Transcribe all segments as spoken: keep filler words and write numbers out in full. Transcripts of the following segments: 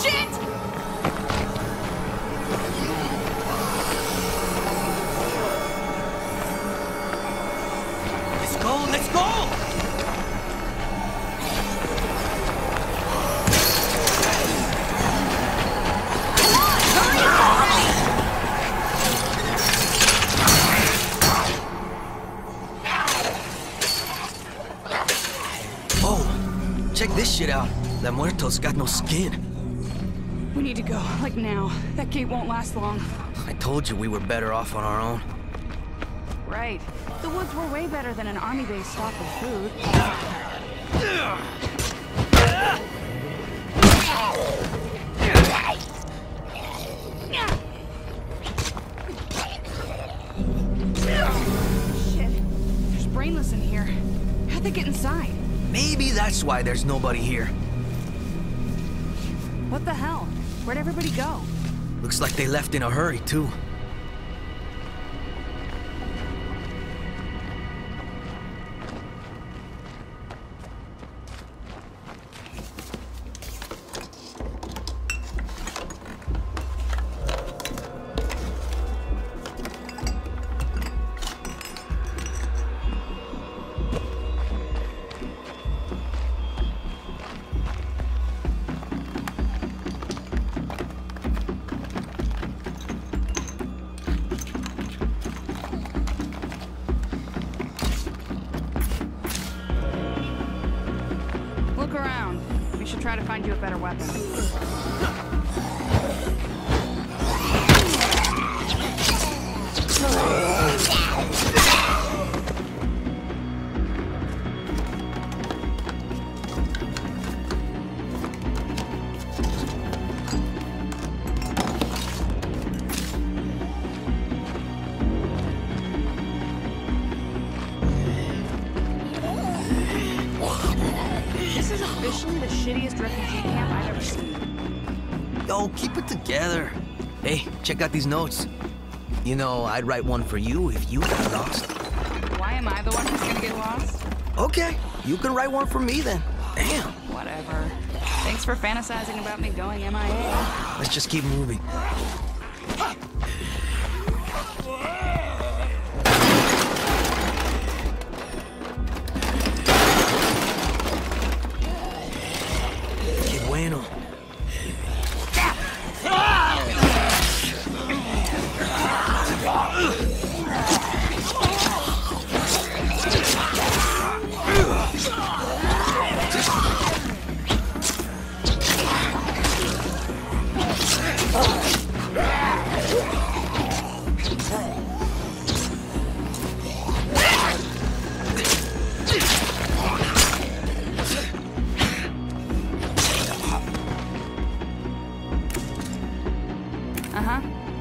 Shit! Let's go, let's go! Oh, check this shit out. La Muerto's got no skin. We need to go, like now. That gate won't last long. I told you we were better off on our own. Right. The woods were way better than an army base stocked with food. Shit. There's brainless in here. How'd they get inside? Maybe that's why there's nobody here. What the hell? Where'd everybody go? Looks like they left in a hurry, too. Look around. We should try to find you a better weapon. This is officially the shittiest refugee camp I've ever seen. Yo, keep it together. Hey, check out these notes. You know, I'd write one for you if you got lost. Why am I the one who's gonna get lost? Okay, you can write one for me then. Damn. Whatever. Thanks for fantasizing about me going M I A. Let's just keep moving. Qué bueno. Uh-huh.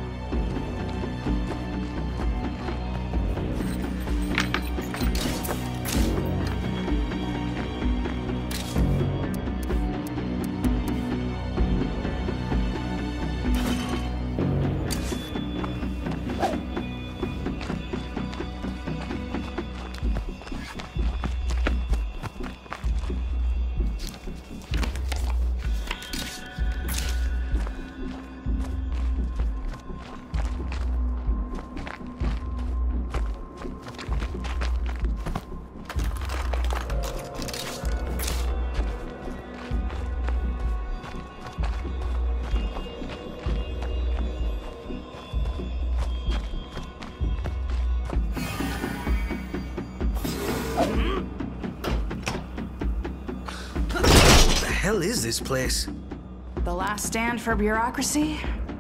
What the hell is this place? The last stand for bureaucracy?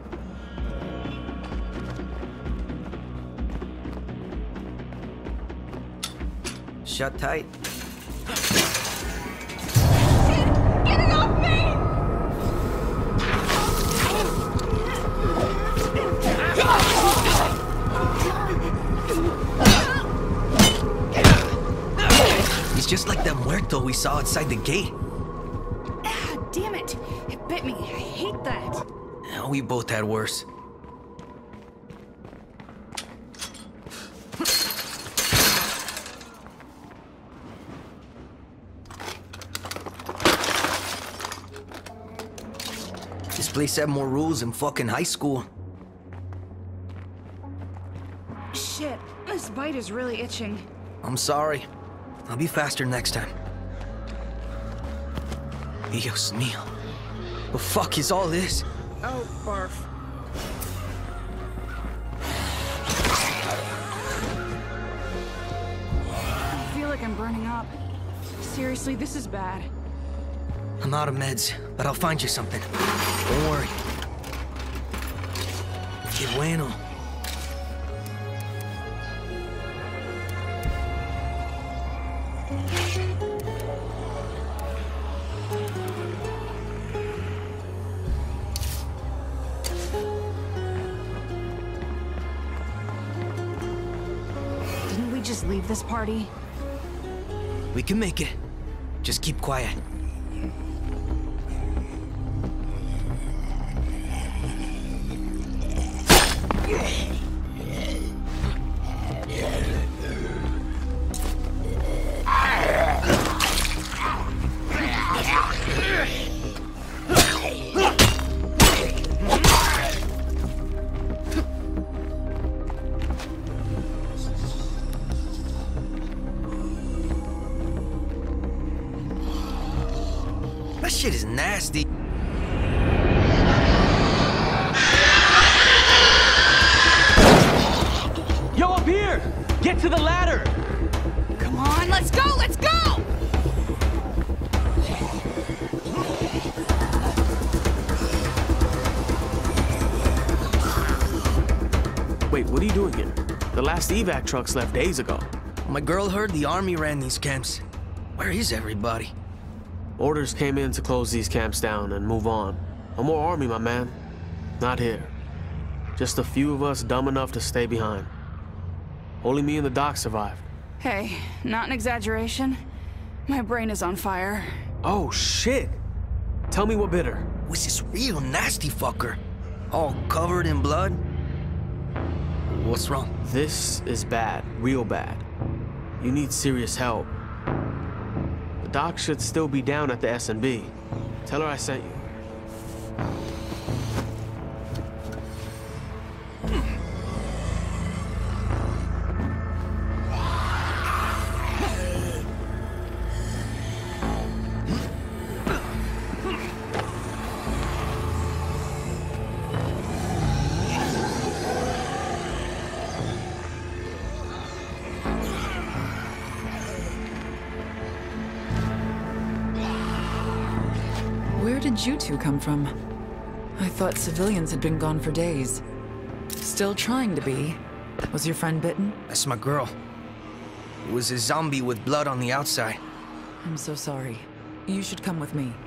Shut tight. Getting off me! He's just like that muerto we saw outside the gate. Ah, damn it! It bit me. I hate that. We both had worse. Place had more rules than fucking high school. Shit, this bite is really itching. I'm sorry. I'll be faster next time. Dios mío. The fuck is all this? Oh, barf. I feel like I'm burning up. Seriously, this is bad. I'm out of meds, but I'll find you something. Don't worry. Que bueno. Didn't we just leave this party? We can make it. Just keep quiet. That shit is nasty. Yo, up here! Get to the ladder! Come on, let's go, let's go! Wait, what are you doing here? The last evac trucks left days ago. My girl heard the army ran these camps. Where is everybody? Orders came in to close these camps down and move on. No more army, my man. Not here. Just a few of us dumb enough to stay behind. Only me and the doc survived. Hey, not an exaggeration. My brain is on fire. Oh, shit! Tell me what bit her. Was this real nasty fucker? All covered in blood? What's wrong? This is bad. Real bad. You need serious help. The doc should still be down at the S and B. Tell her I sent you. Where did you two come from? I thought civilians had been gone for days. Still trying to be. Was your friend bitten? That's my girl. It was a zombie with blood on the outside. I'm so sorry. You should come with me.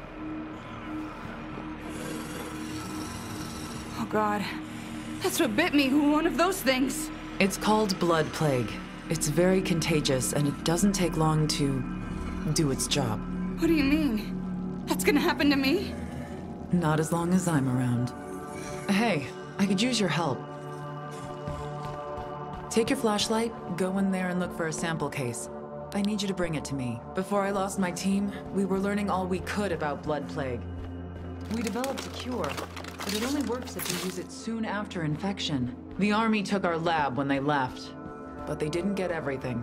Oh god. That's what bit me, one of those things. It's called blood plague. It's very contagious, and it doesn't take long to do its job. What do you mean? That's gonna happen to me? Not as long as I'm around. Hey, I could use your help. Take your flashlight, go in there and look for a sample case. I need you to bring it to me. Before I lost my team, we were learning all we could about blood plague. We developed a cure, but it only works if you use it soon after infection. The army took our lab when they left, but they didn't get everything.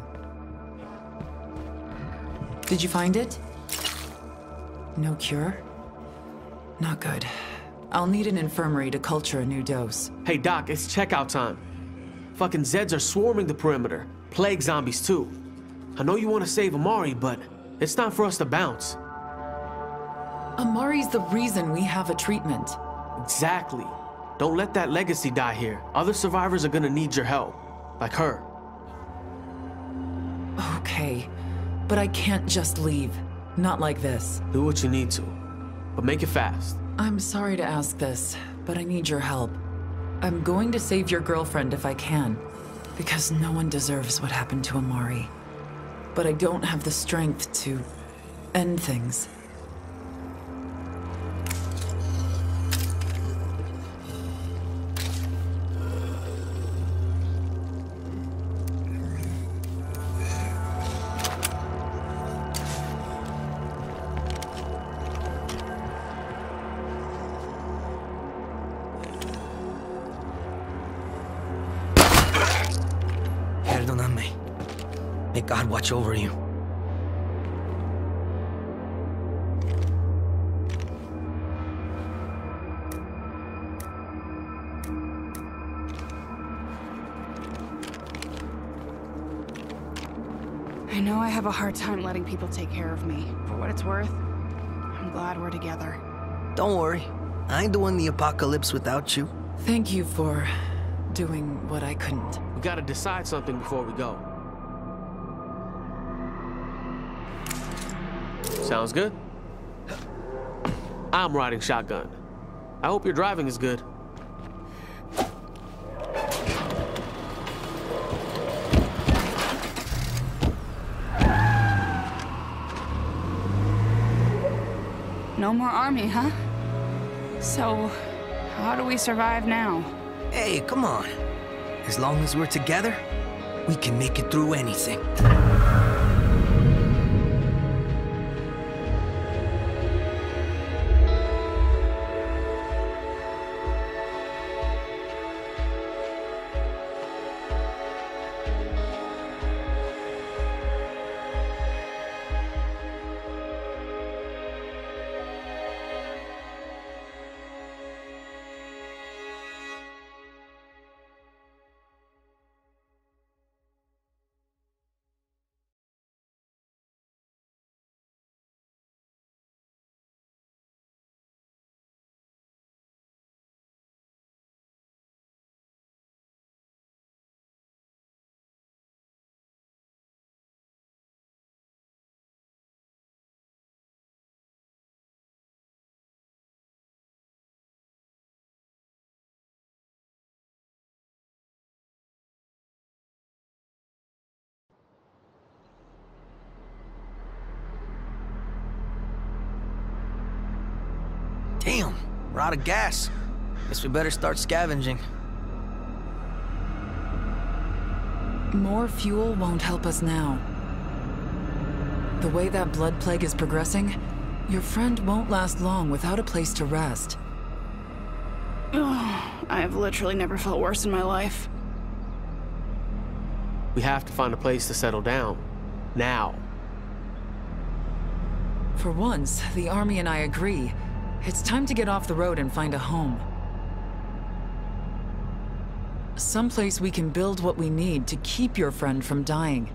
Did you find it? No cure? Not good. I'll need an infirmary to culture a new dose. Hey, Doc, it's checkout time. Fucking Zeds are swarming the perimeter. Plague zombies, too. I know you want to save Amari, but it's time for us to bounce. Amari's the reason we have a treatment. Exactly. Don't let that legacy die here. Other survivors are gonna need your help. Like her. Okay, but I can't just leave. Not like this. Do what you need to, but make it fast. I'm sorry to ask this, but I need your help. I'm going to save your girlfriend if I can, because no one deserves what happened to Amari. But I don't have the strength to end things. May God watch over you. I know I have a hard time letting people take care of me. For what it's worth, I'm glad we're together. Don't worry. I ain't doing the apocalypse without you. Thank you for doing what I couldn't. We gotta decide something before we go. Sounds good. I'm riding shotgun. I hope your driving is good. No more army, huh? So, how do we survive now? Hey, come on. As long as we're together, we can make it through anything. Damn, we're out of gas. Guess we better start scavenging. More fuel won't help us now. The way that blood plague is progressing, your friend won't last long without a place to rest. I've literally never felt worse in my life. We have to find a place to settle down. Now. For once, the army and I agree. It's time to get off the road and find a home. Someplace we can build what we need to keep your friend from dying.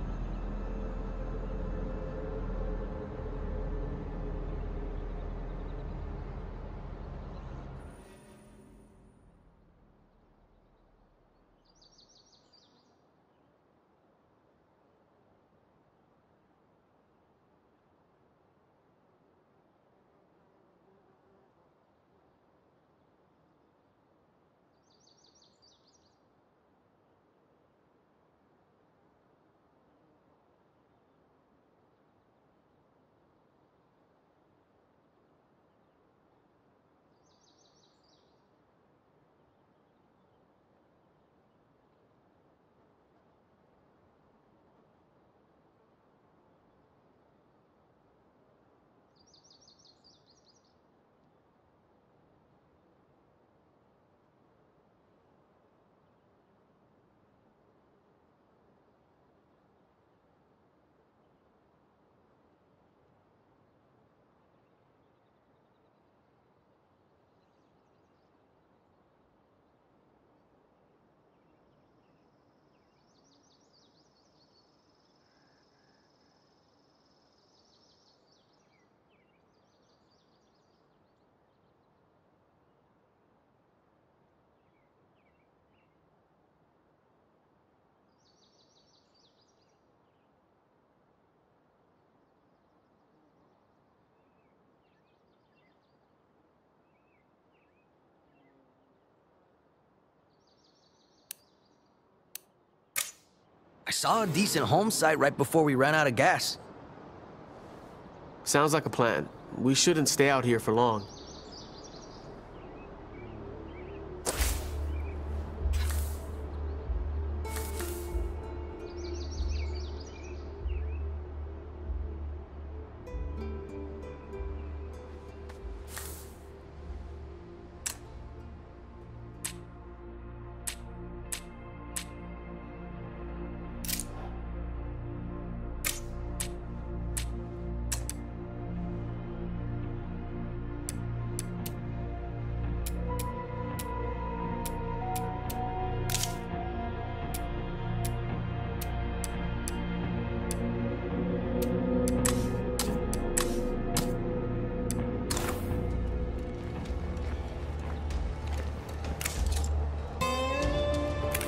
I saw a decent home site right before we ran out of gas. Sounds like a plan. We shouldn't stay out here for long.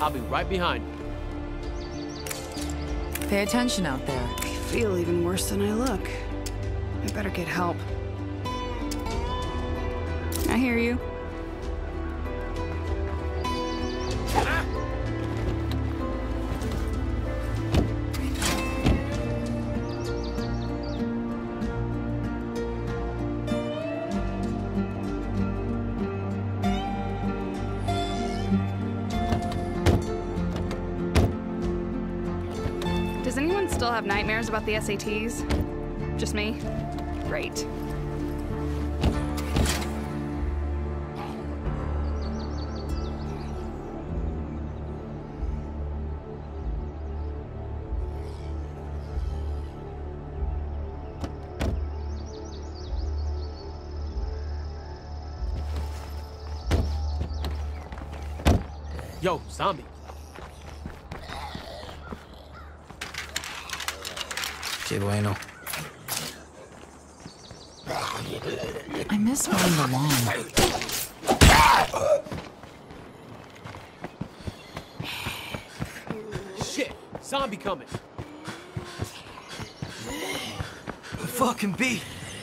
I'll be right behind you. Pay attention out there. I feel even worse than I look. I better get help. I hear you. Does anyone still have nightmares about the S A Ts? Just me? Great. Yo, zombie. Que bueno. I miss mowing the lawn. Shit, zombie coming. Fucking B.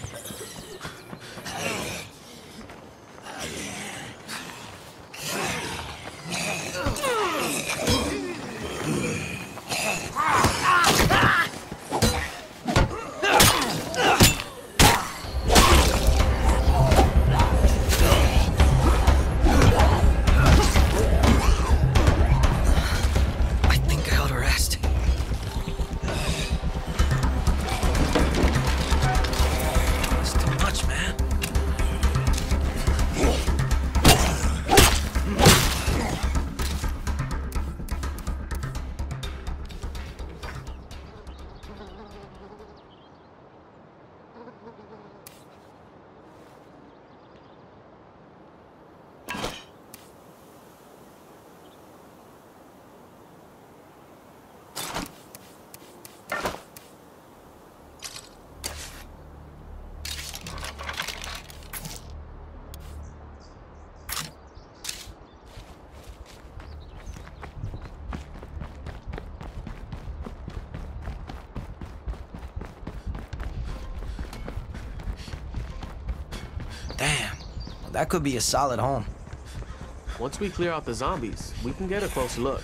Damn, that could be a solid home. Once we clear out the zombies, we can get a closer look.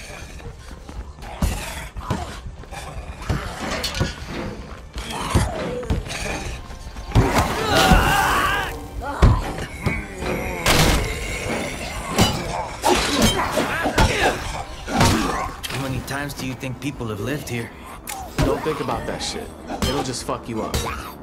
How many times do you think people have lived here? Don't think about that shit. It'll just fuck you up.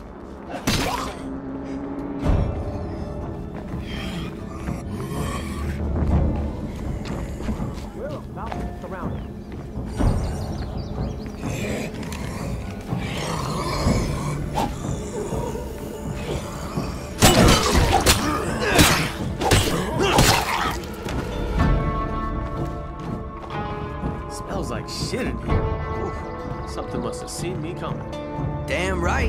Smells like shit in here. Oof. Something must have seen me coming. Damn right.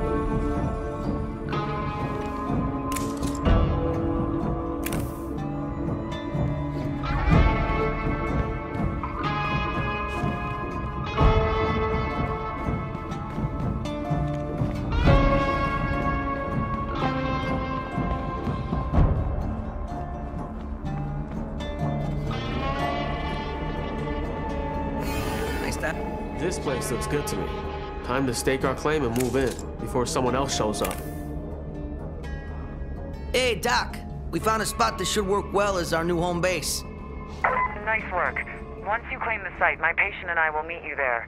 This place looks good to me. Time to stake our claim and move in before someone else shows up. Hey, Doc. We found a spot that should work well as our new home base. Nice work. Once you claim the site, my patient and I will meet you there.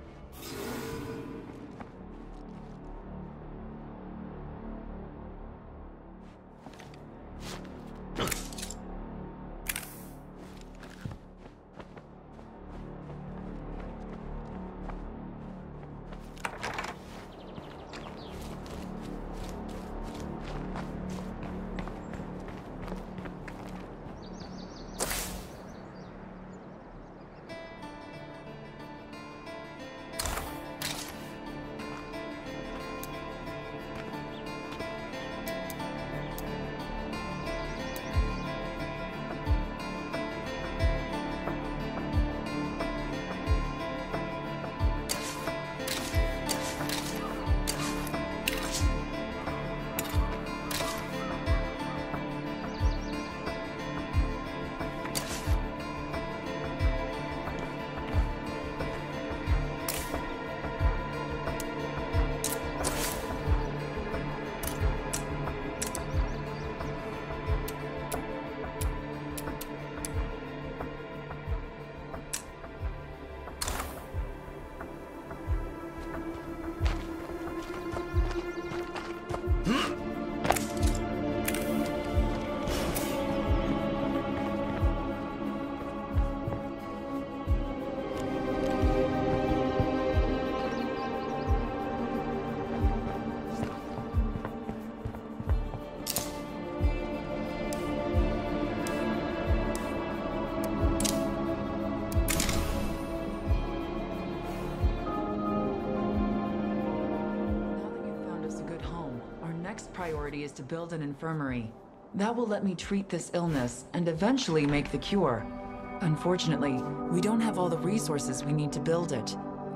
next priority is to build an infirmary. That will let me treat this illness and eventually make the cure. Unfortunately, we don't have all the resources we need to build it.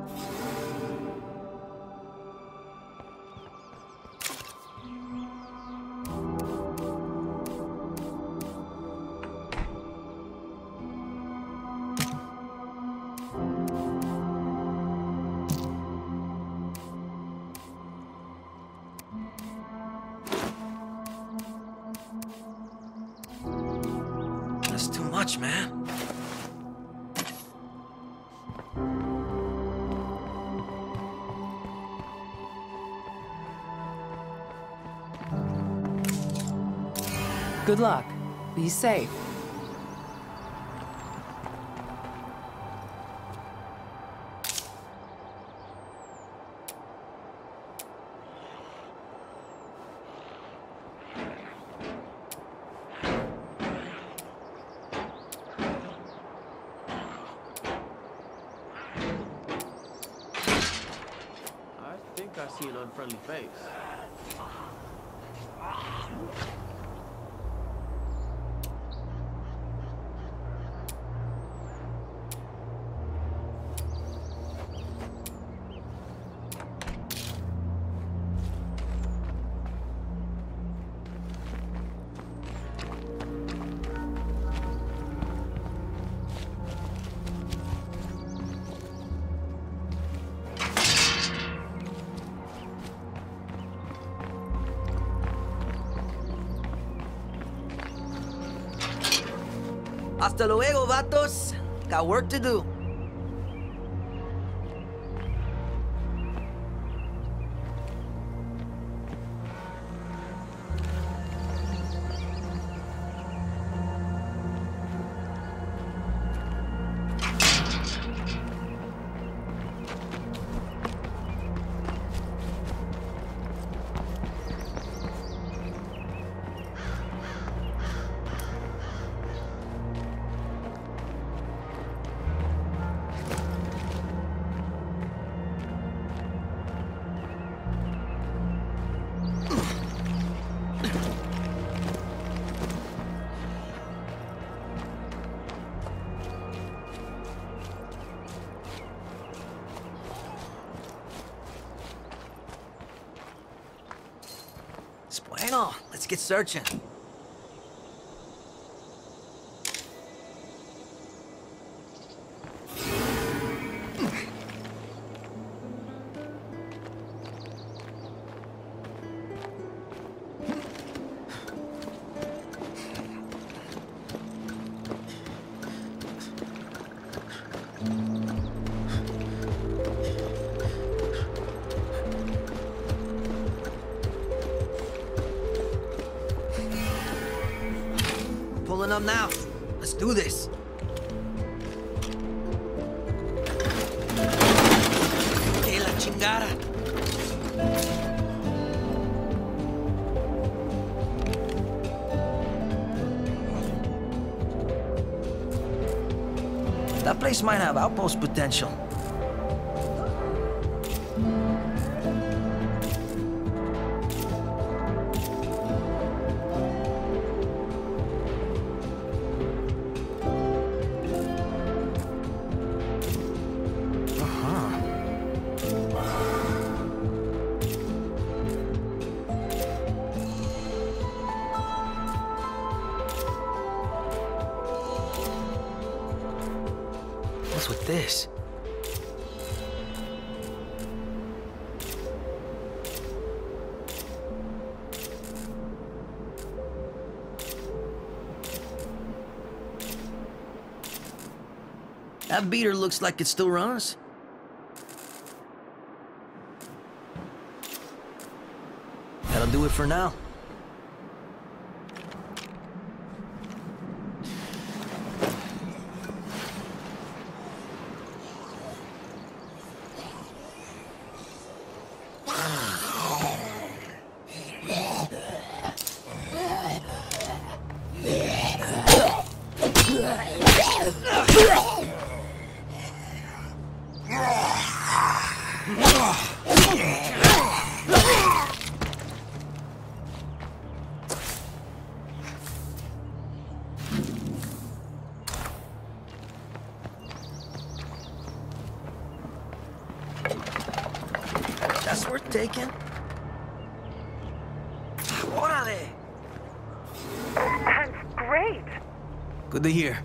That's too much, man. Good luck. Be safe. I think I see an unfriendly face. Hasta luego, vatos. Got work to do. Bueno, let's get searching. Pulling up now. Let's do this. Que la chingada. That place might have outpost potential. What's with this? That beater looks like it still runs. That'll do it for now. worth taking. Órale! That's great. Good to hear.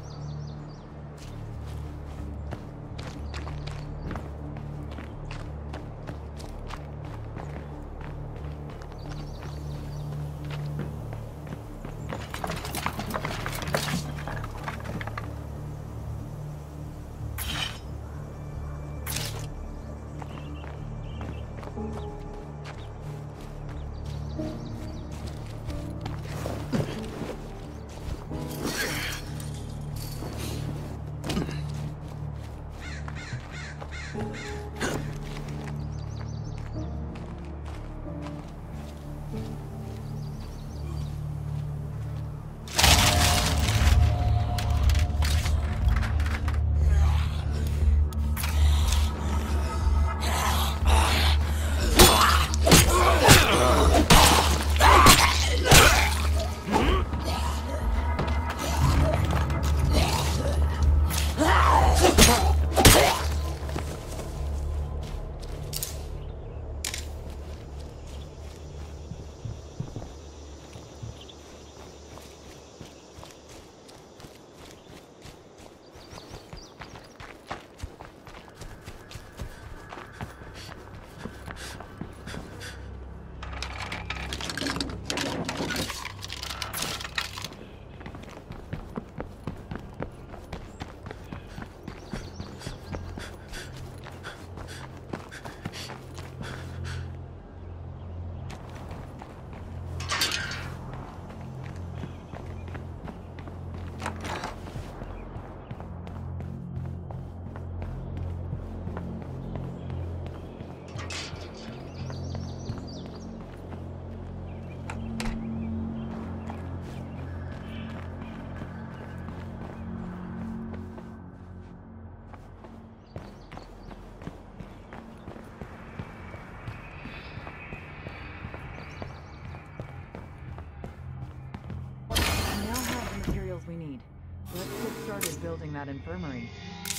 We need. Let's get started building that infirmary.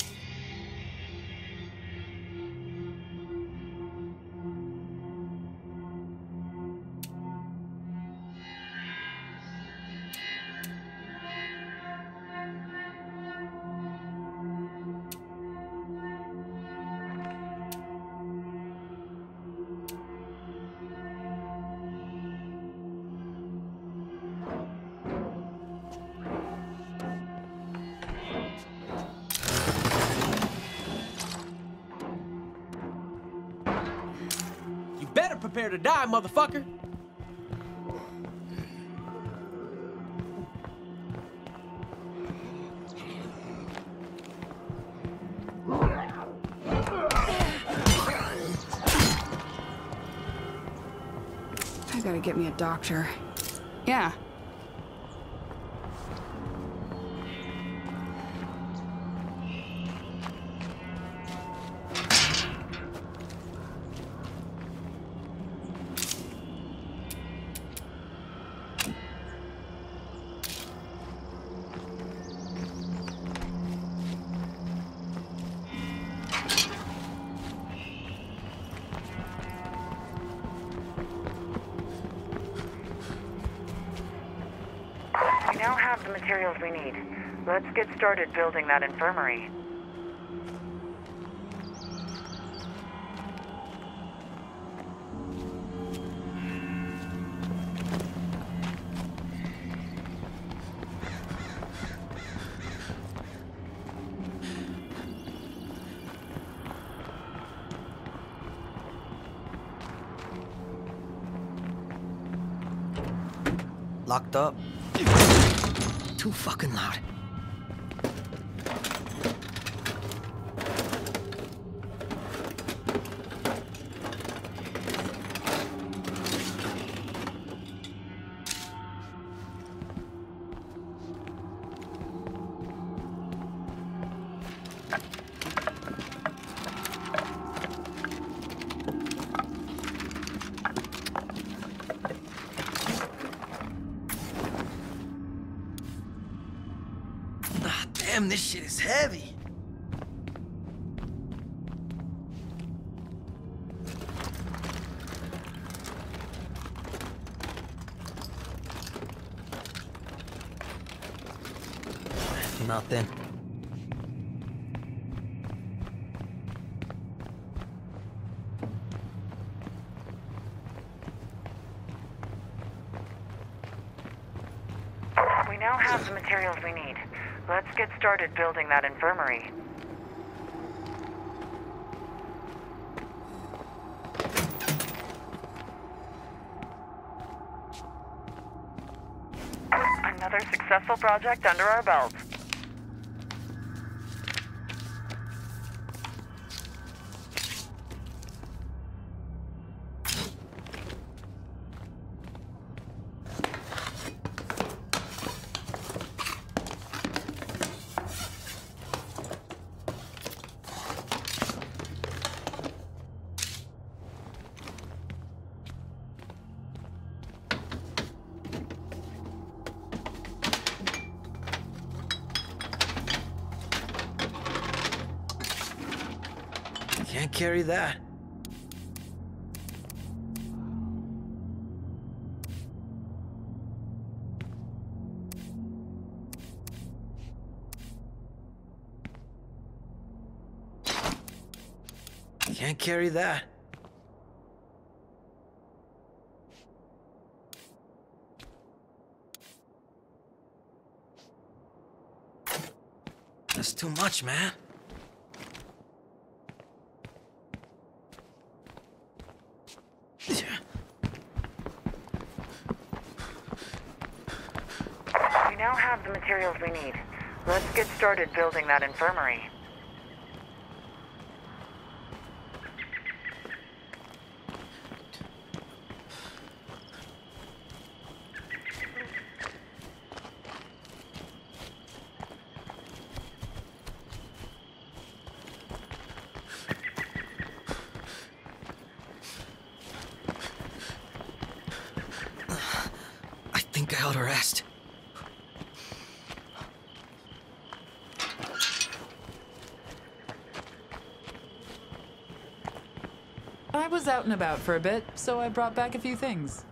Prepare to die, motherfucker! I gotta get me a doctor. Yeah. We now have the materials we need. Let's get started building that infirmary. Locked up. Too fucking loud. Damn, this shit is heavy. nothing. We now have the materials we need. Let's get started building that infirmary. Another successful project under our belt. Can't carry that. Can't carry that. That's too much, man. We now have the materials we need. Let's get started building that infirmary. I think I ought to rest. I was out and about for a bit, so I brought back a few things.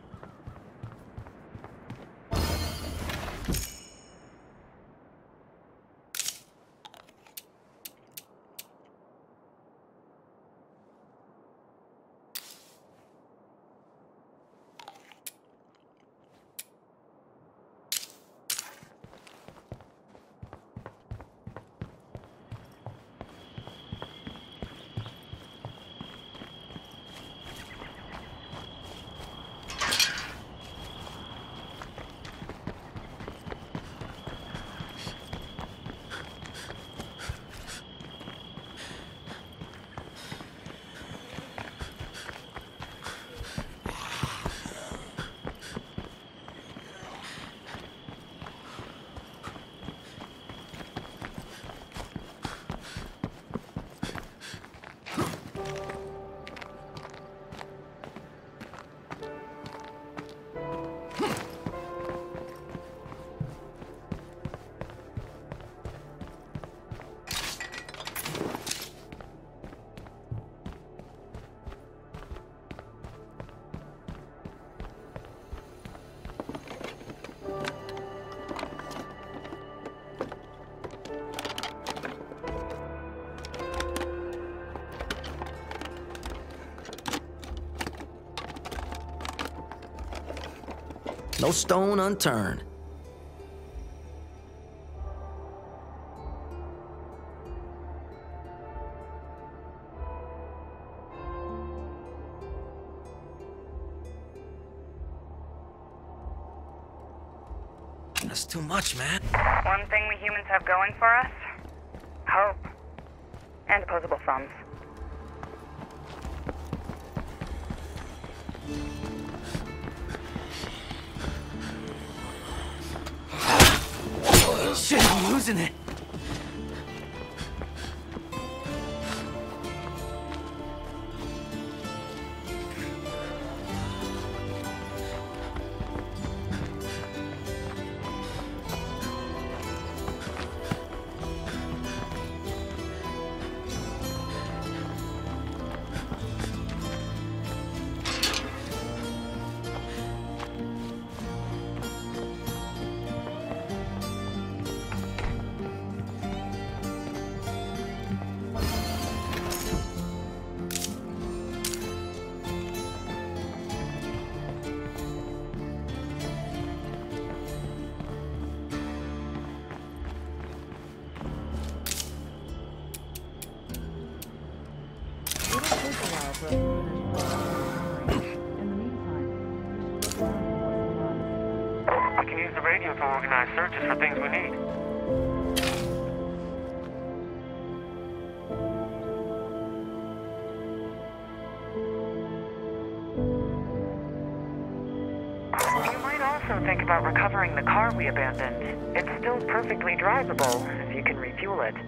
No stone unturned. That's too much, man. One thing we humans have going for us? Hope. And opposable thumbs. Shit, I'm losing it. for us to finish planning. In the meantime, just look around for what's alive. We can use the radio to organize searches for things we need. You might also think about recovering the car we abandoned. It's still perfectly drivable if you can refuel it.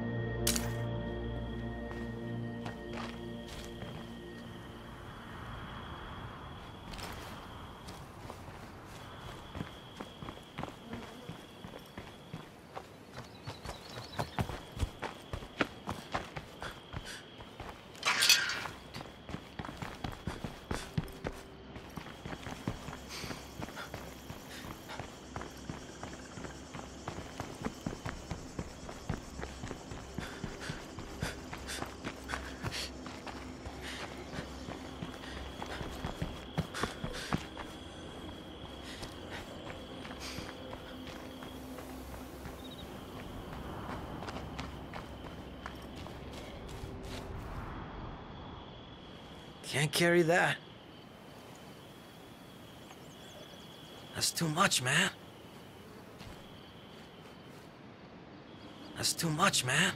Can't carry that. That's too much, man. That's too much, man.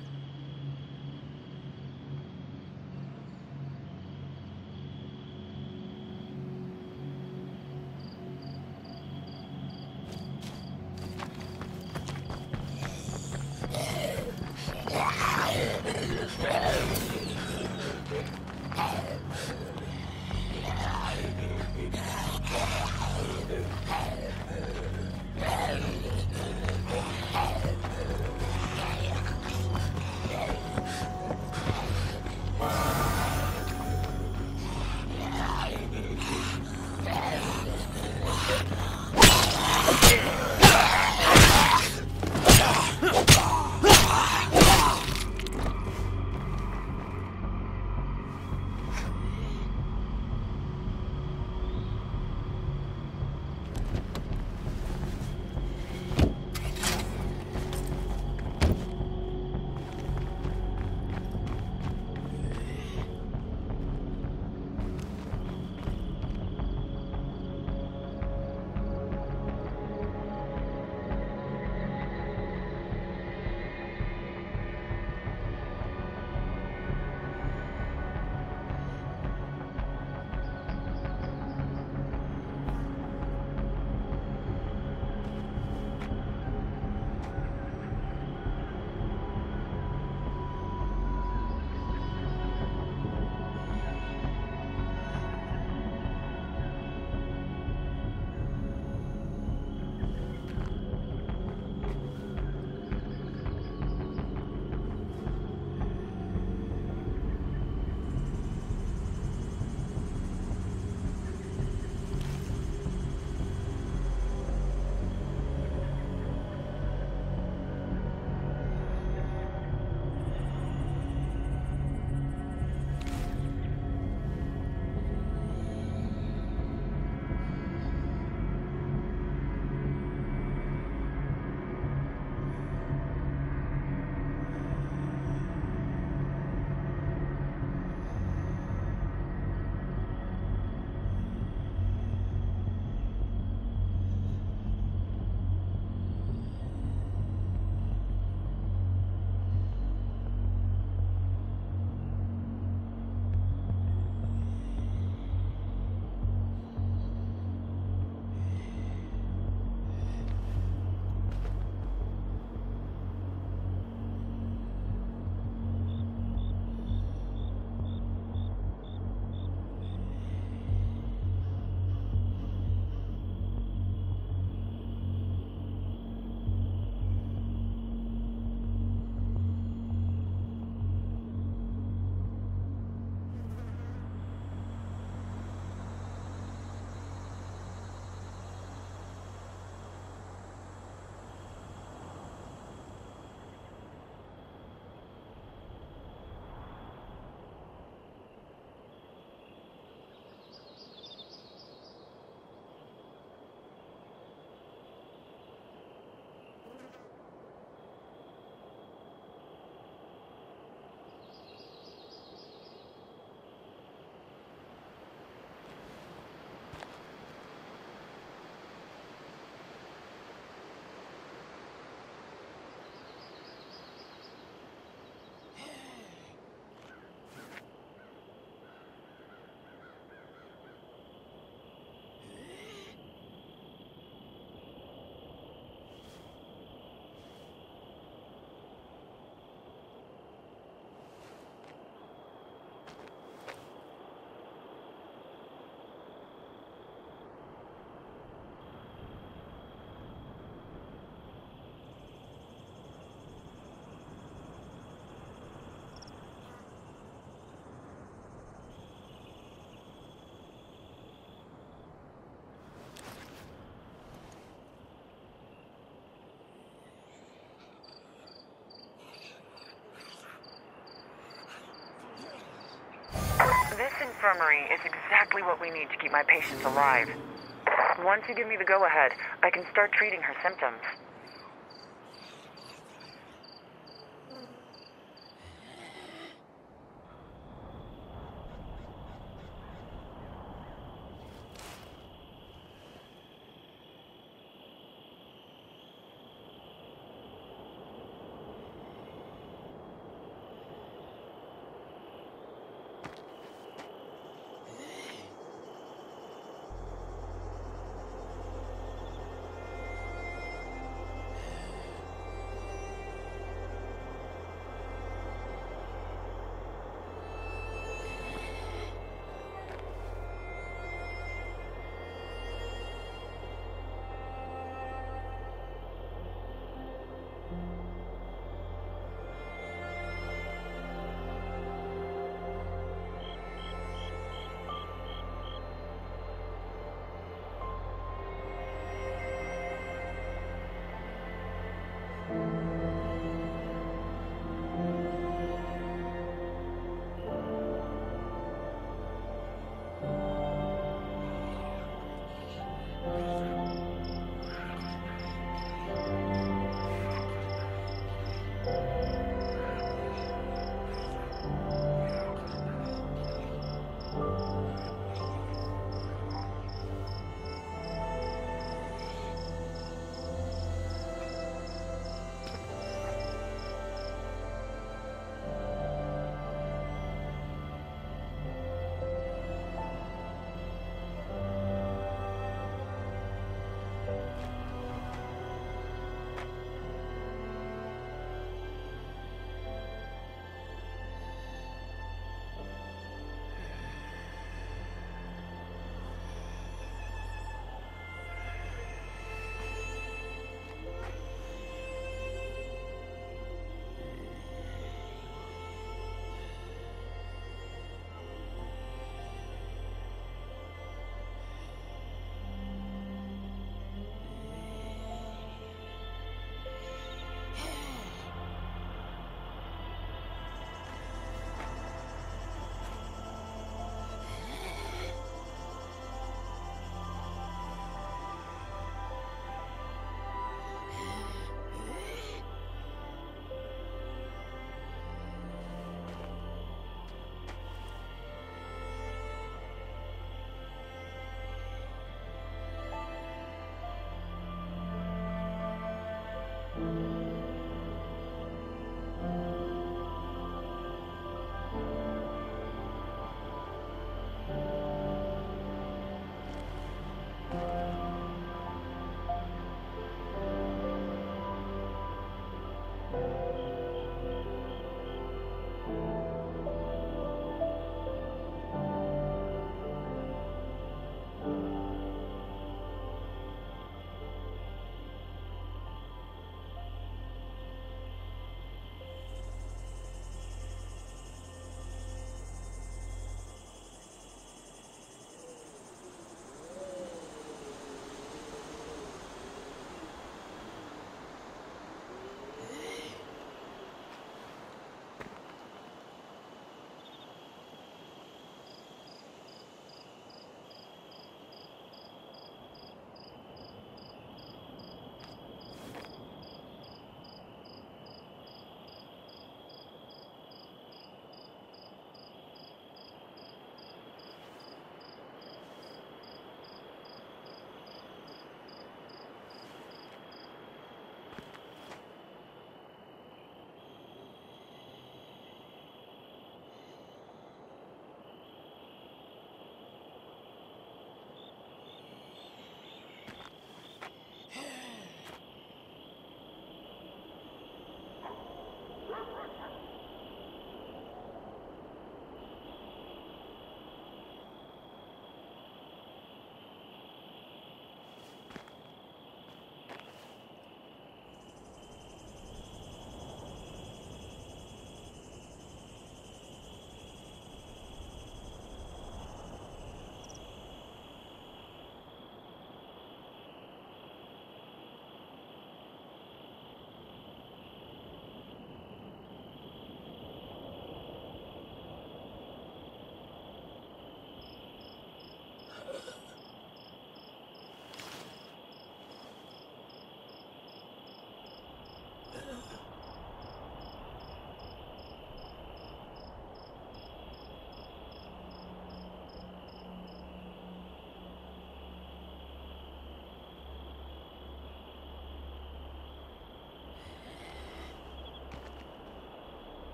infirmary is exactly what we need to keep my patients alive. Once you give me the go-ahead, I can start treating her symptoms.